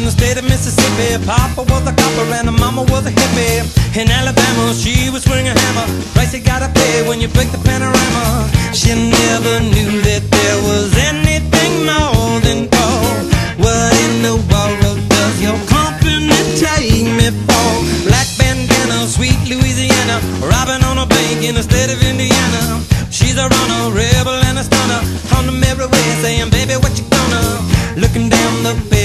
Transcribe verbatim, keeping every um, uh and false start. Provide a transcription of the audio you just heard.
the state of Mississippi. Papa was a copper and the mama was a hippie. In Alabama, she was swinging a hammer. Price you gotta pay when you break the panorama. She never knew that there was anything more than gold. What in the world does your company take me for? Black bandana, sweet Louisiana, robbing on a bank in the state of Indiana. She's a runner, rebel and a stunner, on the merry way saying, baby, what you gonna? Looking down the